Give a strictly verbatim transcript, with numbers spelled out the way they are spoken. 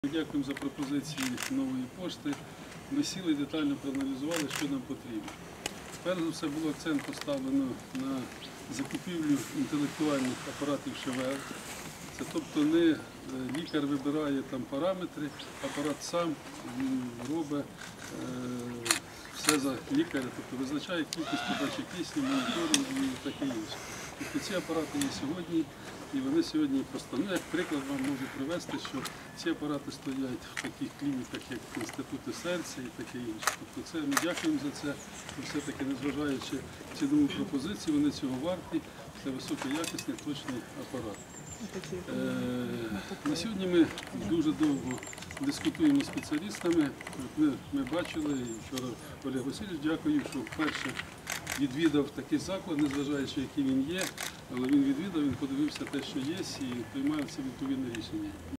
Дякуємо за пропозиції нової пошти. Ми сіли і детально проаналізували, що нам потрібно. Перш за все було акцент поставлено на закупівлю інтелектуальних апаратів ШВЛ. Це тобто не лікар вибирає там параметри, апарат сам робить все за лікаря, тобто визначає кількість подачі кисню, моніторинг і таке інше. Тобто ці апарати є сьогодні, і вони сьогодні просто, ну як приклад вам можу привести, що ці апарати стоять в таких клініках, як інститути серця і таке інше. Тобто це, ми дякуємо за це, і все-таки незважаючи цінову пропозицію, вони цього варті, це високоякісний, точний апарат. Е, на сьогодні ми дуже довго дискутуємо з спеціалістами. Ми, ми бачили, і вчора Олег Васильович, дякую, що вперше відвідав такий заклад, незважаючи, який він є, але він відвідав, він подивився те, що є, і приймає це відповідне рішення.